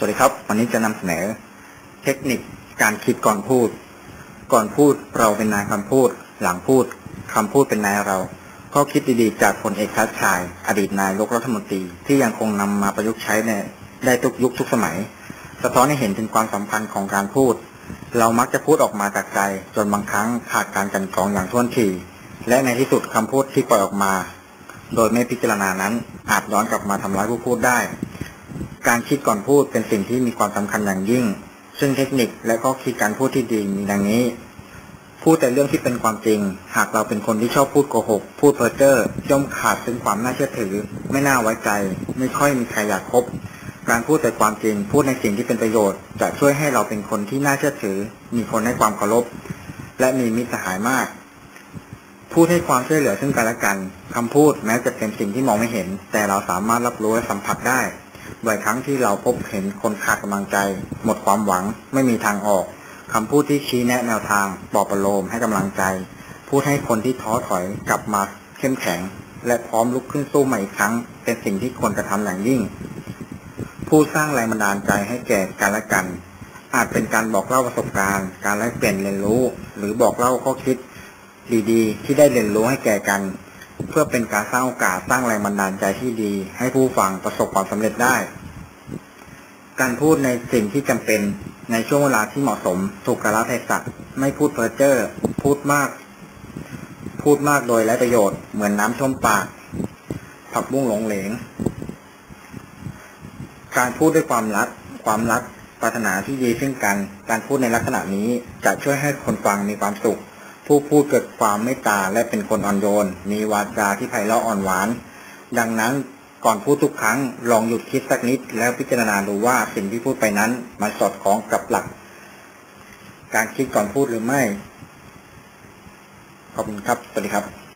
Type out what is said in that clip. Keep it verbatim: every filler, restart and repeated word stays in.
สวัสดีครับวันนี้จะนำเสนอเทคนิคการคิดก่อนพูดก่อนพูดเราเป็นนายคำพูดหลังพูดคำพูดเป็นนายเราก็คิดดีๆจากพลเอกชาติชายอดีตนายกรัฐมนตรีที่ยังคงนำมาประยุกต์ใช้ในได้ทุกยุคทุกสมัยสะท้อนให้เห็นถึงความสัมพันธ์ของการพูดเรามักจะพูดออกมาจากใจจนบางครั้งขาดการกลั่นกรองอย่างท่วนทีและในที่สุดคำพูดที่ปล่อยออกมาโดยไม่พิจารณานั้นอาจย้อนกลับมาทำร้ายผู้พูดได้การคิดก่อนพูดเป็นสิ่งที่มีความสำคัญอย่างยิ่งซึ่งเทคนิคและข้อคิดการพูดที่ดีมีดังนี้พูดแต่เรื่องที่เป็นความจริงหากเราเป็นคนที่ชอบพูดโกหกพูดเพ้อเจ้อย่อมขาดซึ่งความน่าเชื่อถือไม่น่าไว้ใจไม่ค่อยมีใครอยากคบการพูดแต่ความจริงพูดในสิ่งที่เป็นประโยชน์จะช่วยให้เราเป็นคนที่น่าเชื่อถือมีคนให้ความเคารพและมีมิตรสหายมากพูดให้ความช่วยเหลือซึ่งกันและกันคำพูดแม้จะเป็นสิ่งที่มองไม่เห็นแต่เราสามารถรับรู้และสัมผัสได้บ่อยครั้งที่เราพบเห็นคนขาดกำลังใจหมดความหวังไม่มีทางออกคำพูดที่ชี้แนะแนวทางปลอบประโลมให้กำลังใจพูดให้คนที่ท้อถอยกลับมาเข้มแข็งและพร้อมลุกขึ้นสู้ใหม่อีกครั้งเป็นสิ่งที่ควรกระทำอย่างยิ่งผู้สร้างแรงบันดาลใจให้แก่กันและกันอาจเป็นการบอกเล่าประสบการณ์การแลกเปลี่ยนเรียนรู้หรือบอกเล่าข้อคิดดีๆที่ได้เรียนรู้ให้แก่กันเพื่อเป็นการสร้างโอกาสสร้างแรงบันดาลใจที่ดีให้ผู้ฟังประสบความสำเร็จได้การพูดในสิ่งที่จำเป็นในช่วงเวลาที่เหมาะสมถูกกาลเทศะไม่พูดเพ้อเจ้อพูดมากพูดมากโดยไร้ประโยชน์เหมือนน้ำท่วมปากผักบุ้งหลงเหลงการพูดด้วยความรักความรักปรารถนาที่ดีซึ่งกันการพูดในลักษณะนี้จะช่วยให้คนฟังมีความสุขผู้พูดเกิดความเมตตาและเป็นคนอ่อนโยนมีวาจาที่ไพเราะอ่อนหวานดังนั้นก่อนพูดทุกครั้งลองหยุดคิดสักนิดแล้วพิจารณาดูว่าสิ่งที่พูดไปนั้นมันสอดคล้องกับหลักการคิดก่อนพูดหรือไม่ขอบคุณครับสวัสดีครับ